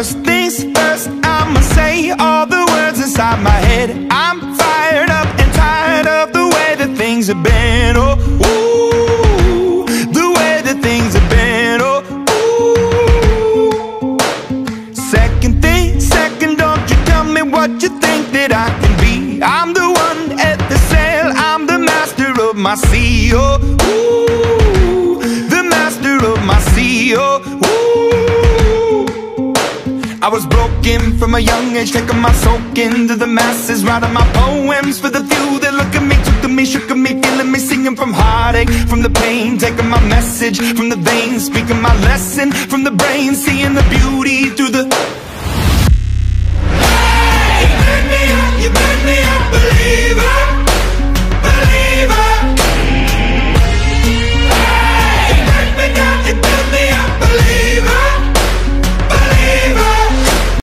First things first, I'ma say all the words inside my head. I'm fired up and tired of the way that things have been. Oh, ooh, the way that things have been. Oh, ooh. Second thing, second, don't you tell me what you think that I can be. I'm the one at the sail, I'm the master of my sea. Oh, ooh, the master of my sea. Oh, ooh. I was broken from a young age, taking my soak into the masses, writing my poems for the few that look at me, took to me, shook at me, feeling me, singing from heartache, from the pain, taking my message from the veins, speaking my lesson from the brain, seeing the beauty through the